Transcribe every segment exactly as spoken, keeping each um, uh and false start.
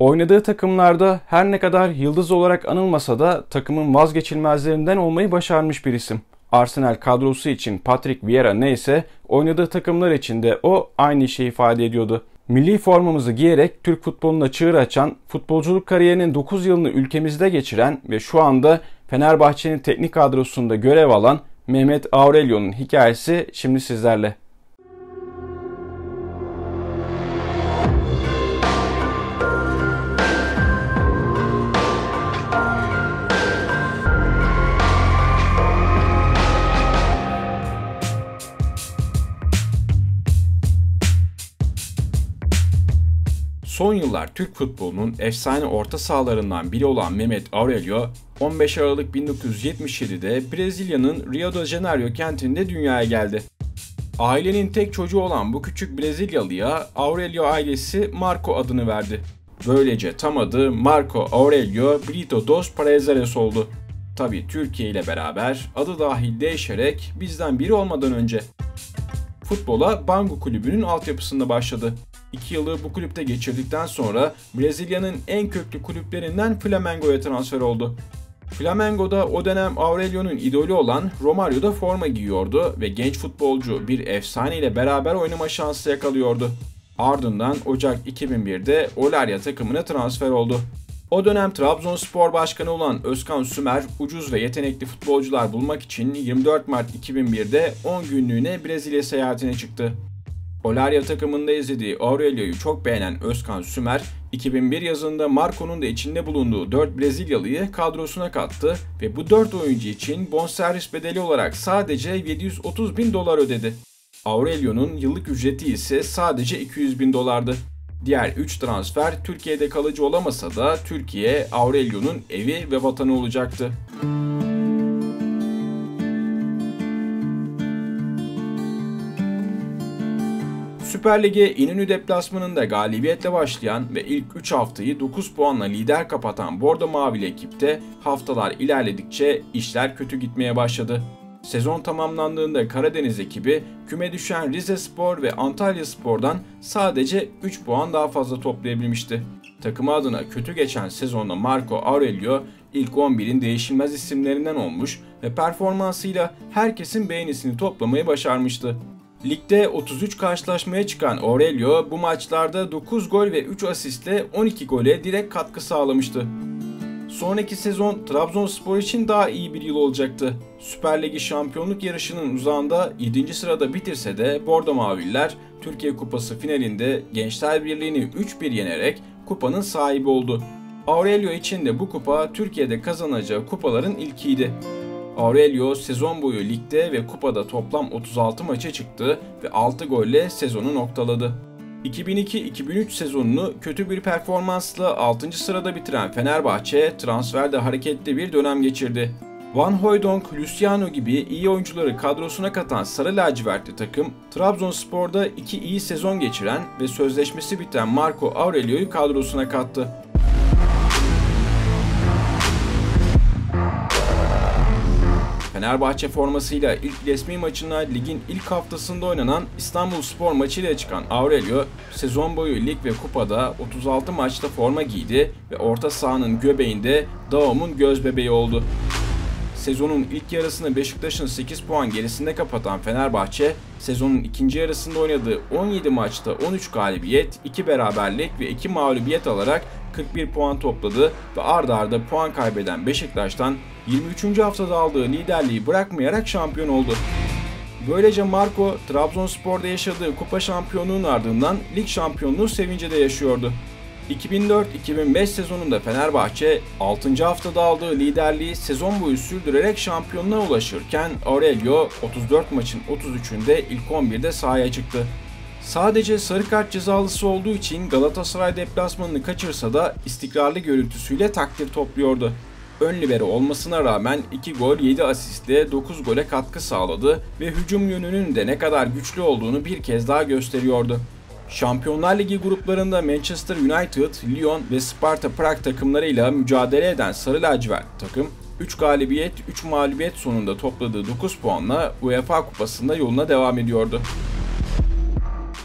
Oynadığı takımlarda her ne kadar yıldız olarak anılmasa da takımın vazgeçilmezlerinden olmayı başarmış bir isim. Arsenal kadrosu için Patrick Vieira neyse oynadığı takımlar için de o aynı şeyi ifade ediyordu. Milli formamızı giyerek Türk futboluna çığır açan, futbolculuk kariyerinin dokuz yılını ülkemizde geçiren ve şu anda Fenerbahçe'nin teknik kadrosunda görev alan Mehmet Aurelio'nun hikayesi şimdi sizlerle. Son yıllar Türk futbolunun efsane orta sahalarından biri olan Mehmet Aurelio, on beş Aralık bin dokuz yüz yetmiş yedi'de Brezilya'nın Rio de Janeiro kentinde dünyaya geldi. Ailenin tek çocuğu olan bu küçük Brezilyalıya Aurelio ailesi Marco adını verdi. Böylece tam adı Marco Aurelio Brito dos Prazeres oldu. Tabii Türkiye ile beraber adı dahil değişerek bizden biri olmadan önce. Futbola Bangu kulübünün altyapısında başladı. İki yılı bu kulüpte geçirdikten sonra Brezilya'nın en köklü kulüplerinden Flamengo'ya transfer oldu. Flamengo'da o dönem Aurelio'nun idolü olan Romario da forma giyiyordu ve genç futbolcu bir efsane ile beraber oynama şansı yakalıyordu. Ardından Ocak iki bin bir'de Olarya takımına transfer oldu. O dönem Trabzonspor Başkanı olan Özkan Sümer, ucuz ve yetenekli futbolcular bulmak için yirmi dört Mart iki bin bir'de on günlüğüne Brezilya seyahatine çıktı. Olarya takımında izlediği Aurelio'yu çok beğenen Özkan Sümer, iki bin bir yazında Marco'nun da içinde bulunduğu dört Brezilyalıyı kadrosuna kattı ve bu dört oyuncu için bonservis bedeli olarak sadece yedi yüz otuz bin dolar ödedi. Aurelio'nun yıllık ücreti ise sadece iki yüz bin dolardı. Diğer üç transfer Türkiye'de kalıcı olamasa da Türkiye, Aurelio'nun evi ve vatanı olacaktı. Süper Lig'e İnönü deplasmanında galibiyetle başlayan ve ilk üç haftayı dokuz puanla lider kapatan Bordo Mavili ekipte haftalar ilerledikçe işler kötü gitmeye başladı. Sezon tamamlandığında Karadeniz ekibi küme düşen Rizespor ve Antalyaspor'dan sadece üç puan daha fazla toplayabilmişti. Takımı adına kötü geçen sezonda Marco Aurelio ilk on bir'in değişilmez isimlerinden olmuş ve performansıyla herkesin beğenisini toplamayı başarmıştı. Ligde otuz üç karşılaşmaya çıkan Aurelio bu maçlarda dokuz gol ve üç asistle on iki gole direkt katkı sağlamıştı. Sonraki sezon Trabzonspor için daha iyi bir yıl olacaktı. Süper Ligi şampiyonluk yarışının uzağında yedinci sırada bitirse de Bordo Mavililer Türkiye Kupası finalinde Gençler Birliği'ni üç bir yenerek kupanın sahibi oldu. Aurelio için de bu kupa Türkiye'de kazanacağı kupaların ilkiydi. Aurelio sezon boyu ligde ve kupada toplam otuz altı maça çıktı ve altı golle sezonu noktaladı. iki bin iki iki bin üç sezonunu kötü bir performansla altıncı sırada bitiren Fenerbahçe transferde hareketli bir dönem geçirdi. Van Hooijdonk, Luciano gibi iyi oyuncuları kadrosuna katan Sarı Lacivertli takım, Trabzonspor'da iki iyi sezon geçiren ve sözleşmesi biten Marco Aurelio'yu kadrosuna kattı. Fenerbahçe formasıyla ilk resmi maçına ligin ilk haftasında oynanan İstanbulspor maçıyla çıkan Aurelio, sezon boyu lig ve kupada otuz altı maçta forma giydi ve orta sahanın göbeğinde Daum'un gözbebeği oldu. Sezonun ilk yarısını Beşiktaş'ın sekiz puan gerisinde kapatan Fenerbahçe, sezonun ikinci yarısında oynadığı on yedi maçta on üç galibiyet, iki beraberlik ve iki mağlubiyet alarak kırk bir puan topladı ve ard arda puan kaybeden Beşiktaş'tan yirmi üçüncü haftada aldığı liderliği bırakmayarak şampiyon oldu. Böylece Marco, Trabzonspor'da yaşadığı kupa şampiyonluğunun ardından lig şampiyonluğu sevinci de yaşıyordu. iki bin dört iki bin beş sezonunda Fenerbahçe altıncı haftada aldığı liderliği sezon boyu sürdürerek şampiyonluğa ulaşırken Aurelio otuz dört maçın otuz üçünde ilk on bir'de sahaya çıktı. Sadece sarı kart cezalısı olduğu için Galatasaray deplasmanını kaçırsa da istikrarlı görüntüsüyle takdir topluyordu. Ön libero olmasına rağmen iki gol yedi asistle dokuz gole katkı sağladı ve hücum yönünün de ne kadar güçlü olduğunu bir kez daha gösteriyordu. Şampiyonlar Ligi gruplarında Manchester United, Lyon ve Sparta Prag takımlarıyla mücadele eden Sarı Lacivert takım, üç galibiyet, üç mağlubiyet sonunda topladığı dokuz puanla UEFA Kupası'nda yoluna devam ediyordu.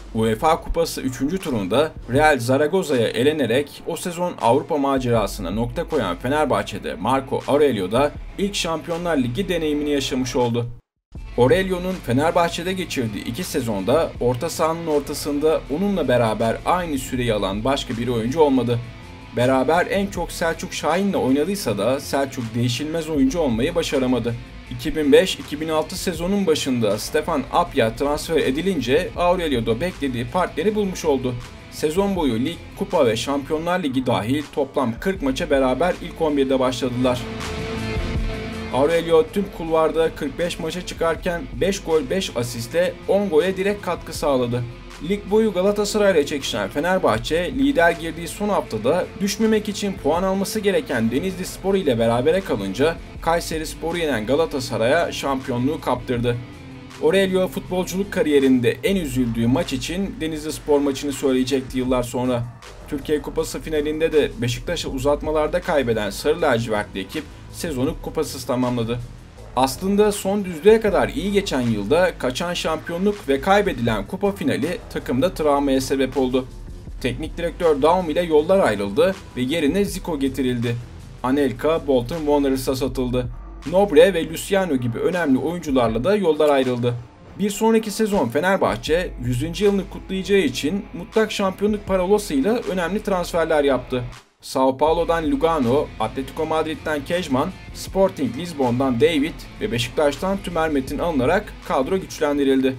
UEFA Kupası üçüncü turunda Real Zaragoza'ya elenerek o sezon Avrupa macerasına nokta koyan Fenerbahçe'de Marco Aurelio da ilk Şampiyonlar Ligi deneyimini yaşamış oldu. Aurelio'nun Fenerbahçe'de geçirdiği iki sezonda orta sahanın ortasında onunla beraber aynı süreyi alan başka bir oyuncu olmadı. Beraber en çok Selçuk Şahin'le oynadıysa da Selçuk değişilmez oyuncu olmayı başaramadı. iki bin beş iki bin altı sezonun başında Stefan Apya transfer edilince Aurelio da beklediği partneri bulmuş oldu. Sezon boyu lig, kupa ve Şampiyonlar Ligi dahil toplam kırk maça beraber ilk on birde başladılar. Aurelio tüm kulvarda kırk beş maça çıkarken beş gol beş asistle on gole direkt katkı sağladı. Lig boyu Galatasaray'la çekişen Fenerbahçe, lider girdiği son haftada düşmemek için puan alması gereken Denizlispor ile berabere kalınca Kayserispor'u yenen Galatasaray'a şampiyonluğu kaptırdı. Aurelio futbolculuk kariyerinde en üzüldüğü maç için Denizlispor maçını söyleyecekti yıllar sonra. Türkiye Kupası finalinde de Beşiktaş'a uzatmalarda kaybeden Sarı lacivertli ekip sezonu kupasız tamamladı. Aslında son düzlüğe kadar iyi geçen yılda kaçan şampiyonluk ve kaybedilen kupa finali takımda travmaya sebep oldu. Teknik direktör Daum ile yollar ayrıldı ve yerine Zico getirildi. Anelka, Bolton Wanderers'a satıldı. Nobre ve Luciano gibi önemli oyuncularla da yollar ayrıldı. Bir sonraki sezon Fenerbahçe yüzüncü yılını kutlayacağı için mutlak şampiyonluk parolasıyla önemli transferler yaptı. Sao Paulo'dan Lugano, Atletico Madrid'den Kejman, Sporting Lisbon'dan David ve Beşiktaş'tan Tümer Metin alınarak kadro güçlendirildi.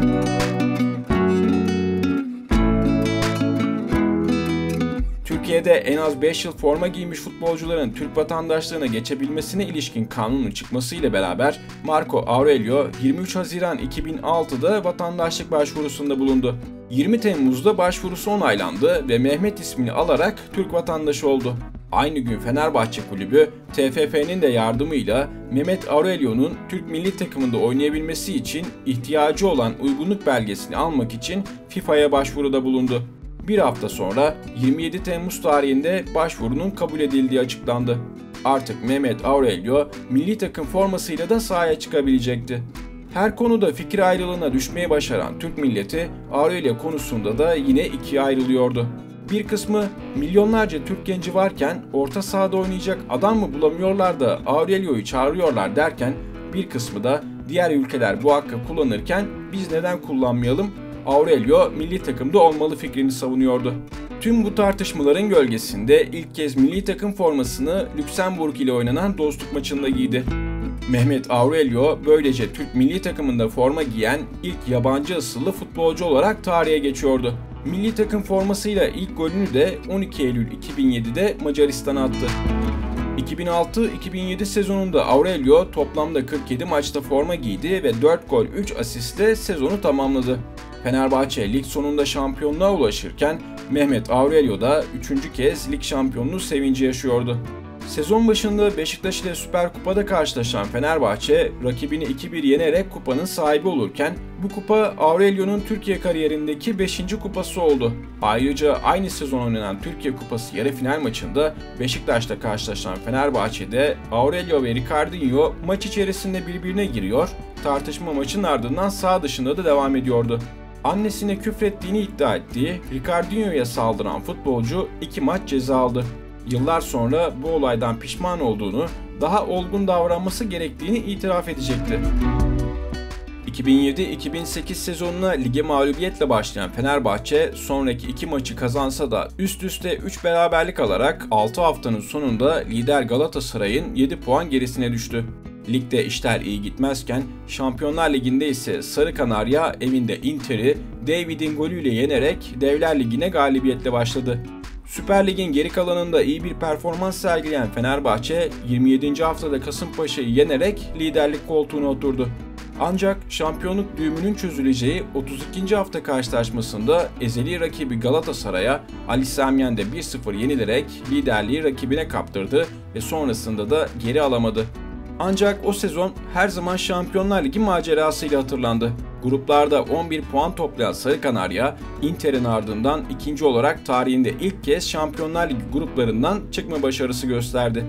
Türkiye'de en az beş yıl forma giymiş futbolcuların Türk vatandaşlığına geçebilmesine ilişkin kanunun çıkmasıyla beraber Marco Aurelio yirmi üç Haziran iki bin altıda vatandaşlık başvurusunda bulundu. yirmi Temmuz'da başvurusu onaylandı ve Mehmet ismini alarak Türk vatandaşı oldu. Aynı gün Fenerbahçe Kulübü, T F F'nin de yardımıyla Mehmet Aurelio'nun Türk milli takımında oynayabilmesi için ihtiyacı olan uygunluk belgesini almak için FIFA'ya başvuruda bulundu. Bir hafta sonra yirmi yedi Temmuz tarihinde başvurunun kabul edildiği açıklandı. Artık Mehmet Aurelio milli takım formasıyla da sahaya çıkabilecekti. Her konuda fikir ayrılığına düşmeye başaran Türk milleti Aurelio konusunda da yine ikiye ayrılıyordu. Bir kısmı milyonlarca Türk genci varken orta sahada oynayacak adam mı bulamıyorlar da Aurelio'yu çağırıyorlar derken bir kısmı da diğer ülkeler bu hakkı kullanırken biz neden kullanmayalım? Aurelio milli takımda olmalı fikrini savunuyordu. Tüm bu tartışmaların gölgesinde ilk kez milli takım formasını Lüksemburg ile oynanan dostluk maçında giydi. Mehmet Aurelio böylece Türk milli takımında forma giyen ilk yabancı asıllı futbolcu olarak tarihe geçiyordu. Milli takım formasıyla ilk golünü de on iki Eylül iki bin yedide Macaristan'a attı. iki bin altı iki bin yedi sezonunda Aurelio toplamda kırk yedi maçta forma giydi ve dört gol üç asistle sezonu tamamladı. Fenerbahçe lig sonunda şampiyonluğa ulaşırken Mehmet Aurelio da üçüncü kez lig şampiyonluğu sevinci yaşıyordu. Sezon başında Beşiktaş ile Süper Kupa'da karşılaşan Fenerbahçe rakibini iki bir yenerek kupanın sahibi olurken bu kupa Aurelio'nun Türkiye kariyerindeki beşinci kupası oldu. Ayrıca aynı sezon oynanan Türkiye Kupası yarı final maçında Beşiktaş'ta karşılaşan Fenerbahçe'de Aurelio ve Ricardinho maç içerisinde birbirine giriyor, tartışma maçın ardından saha dışında da devam ediyordu. Annesine küfrettiğini iddia ettiği Ricardinho'ya saldıran futbolcu iki maç ceza aldı. Yıllar sonra bu olaydan pişman olduğunu, daha olgun davranması gerektiğini itiraf edecekti. iki bin yedi iki bin sekiz sezonuna lige mağlubiyetle başlayan Fenerbahçe sonraki iki maçı kazansa da üst üste üç beraberlik alarak altı haftanın sonunda lider Galatasaray'ın yedi puan gerisine düştü. Ligde işler iyi gitmezken Şampiyonlar Ligi'nde ise Sarı Kanarya evinde Inter'i David'in golüyle yenerek Devler Ligi'ne galibiyetle başladı. Süper Lig'in geri kalanında iyi bir performans sergileyen Fenerbahçe yirmi yedinci haftada Kasımpaşa'yı yenerek liderlik koltuğuna oturdu. Ancak şampiyonluk düğümünün çözüleceği otuz ikinci hafta karşılaşmasında ezeli rakibi Galatasaray'a Ali Sami Yen'de bir sıfır yenilerek liderliği rakibine kaptırdı ve sonrasında da geri alamadı. Ancak o sezon her zaman Şampiyonlar Ligi macerasıyla hatırlandı. Gruplarda on bir puan toplayan Sarı Kanarya, Inter'in ardından ikinci olarak tarihinde ilk kez Şampiyonlar Ligi gruplarından çıkma başarısı gösterdi.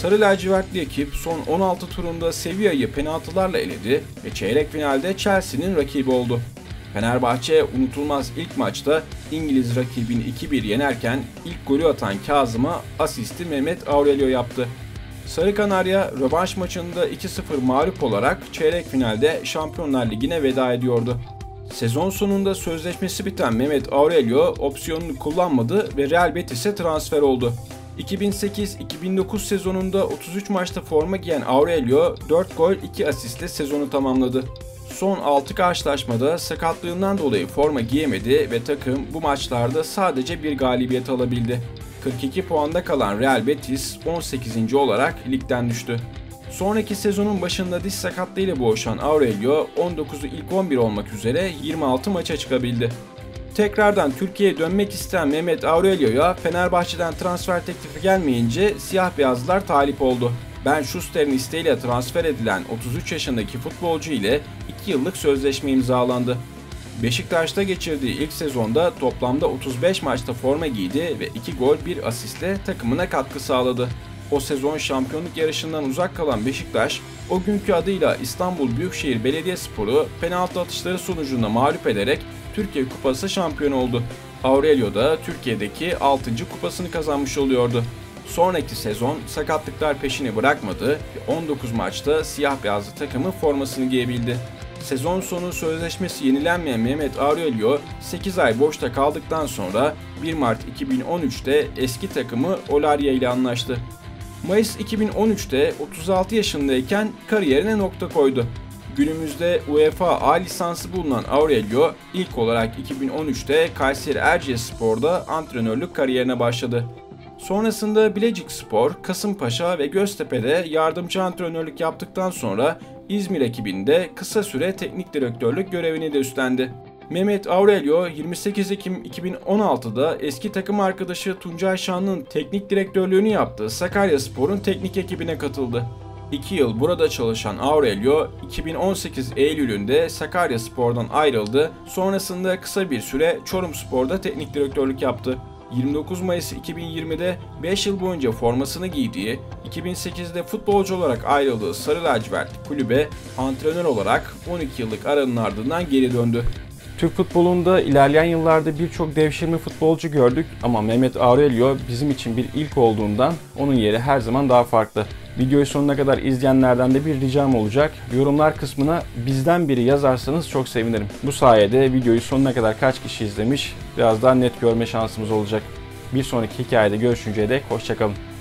Sarı lacivertli ekip son on altı turunda Sevilla'yı penaltılarla eledi ve çeyrek finalde Chelsea'nin rakibi oldu. Fenerbahçe unutulmaz ilk maçta İngiliz rakibini iki bir yenerken ilk golü atan Kazım'a asisti Mehmet Aurelio yaptı. Sarı Kanarya rövanş maçında iki sıfır mağlup olarak çeyrek finalde Şampiyonlar Ligi'ne veda ediyordu. Sezon sonunda sözleşmesi biten Mehmet Aurelio opsiyonunu kullanmadı ve Real Betis'e transfer oldu. iki bin sekiz iki bin dokuz sezonunda otuz üç maçta forma giyen Aurelio dört gol iki asistle sezonu tamamladı. Son altı karşılaşmada sakatlığından dolayı forma giyemedi ve takım bu maçlarda sadece bir galibiyet alabildi. kırk iki puanda kalan Real Betis on sekizinci olarak ligden düştü. Sonraki sezonun başında diş sakatlığıyla boğuşan Aurelio on dokuzu ilk on bir olmak üzere yirmi altı maça çıkabildi. Tekrardan Türkiye'ye dönmek isteyen Mehmet Aurelio'ya Fenerbahçe'den transfer teklifi gelmeyince siyah beyazlılar talip oldu. Ben Schuster'in isteğiyle transfer edilen otuz üç yaşındaki futbolcu ile iki yıllık sözleşme imzalandı. Beşiktaş'ta geçirdiği ilk sezonda toplamda otuz beş maçta forma giydi ve iki gol bir asistle takımına katkı sağladı. O sezon şampiyonluk yarışından uzak kalan Beşiktaş, o günkü adıyla İstanbul Büyükşehir Belediyespor'u penaltı atışları sonucunda mağlup ederek Türkiye Kupası şampiyonu oldu. Aurelio da Türkiye'deki altıncı kupasını kazanmış oluyordu. Sonraki sezon sakatlıklar peşini bırakmadı ve on dokuz maçta siyah beyazlı takımı formasını giyebildi. Sezon sonu sözleşmesi yenilenmeyen Mehmet Aurelio sekiz ay boşta kaldıktan sonra bir Mart iki bin on üç'te eski takımı Olaria ile anlaştı. Mayıs iki bin on üç'te otuz altı yaşındayken kariyerine nokta koydu. Günümüzde UEFA A lisansı bulunan Aurelio ilk olarak iki bin on üç'te Kayseri Erciyesspor'da antrenörlük kariyerine başladı. Sonrasında Bilecikspor, Kasımpaşa ve Göztepe'de yardımcı antrenörlük yaptıktan sonra İzmir ekibinde kısa süre teknik direktörlük görevini de üstlendi. Mehmet Aurelio yirmi sekiz Ekim iki bin on altı'da eski takım arkadaşı Tuncay Şanlı'nın teknik direktörlüğünü yaptığı Sakaryaspor'un teknik ekibine katıldı. iki yıl burada çalışan Aurelio iki bin on sekiz Eylül'ünde Sakaryaspor'dan ayrıldı. Sonrasında kısa bir süre Çorumspor'da teknik direktörlük yaptı. yirmi dokuz Mayıs iki bin yirmi'de beş yıl boyunca formasını giydiği, iki bin sekiz'de futbolcu olarak ayrıldığı Sarı Lacivert kulübe antrenör olarak on iki yıllık aranın ardından geri döndü. Türk futbolunda ilerleyen yıllarda birçok devşirme futbolcu gördük ama Mehmet Aurelio bizim için bir ilk olduğundan onun yeri her zaman daha farklı. Videoyu sonuna kadar izleyenlerden de bir ricam olacak. Yorumlar kısmına bizden biri yazarsanız çok sevinirim. Bu sayede videoyu sonuna kadar kaç kişi izlemiş biraz daha net görme şansımız olacak. Bir sonraki hikayede görüşünceye dek hoşça kalın.